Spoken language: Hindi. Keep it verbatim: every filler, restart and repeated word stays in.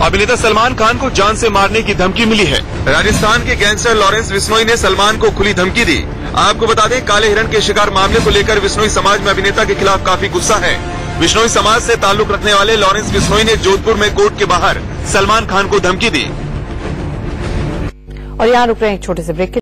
अभिनेता सलमान खान को जान से मारने की धमकी मिली है। राजस्थान के गैंगस्टर लॉरेंस बिश्नोई ने सलमान को खुली धमकी दी। आपको बता दें, काले हिरण के शिकार मामले को लेकर बिश्नोई समाज में अभिनेता के खिलाफ काफी गुस्सा है। बिश्नोई समाज से ताल्लुक रखने वाले लॉरेंस बिश्नोई ने जोधपुर में कोर्ट के बाहर सलमान खान को धमकी दी। और यहाँ रुक रहे हैं एक छोटे से ब्रेक के